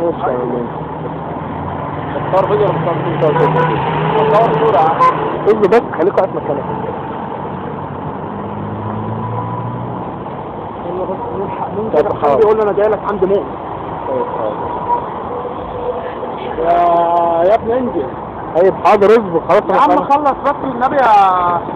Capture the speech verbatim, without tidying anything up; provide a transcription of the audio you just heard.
خش يا مان. صور فيديو ولا صور فيديو؟ صور صورة. اصبر بس خليك واقف مكانك. يلا بس نلحق ممكن حد يقول لي انا جاي لك عند موت. يا يا ابني انجز. طيب حاضر اصبر خلاص. يا عم خلص بس النبي يا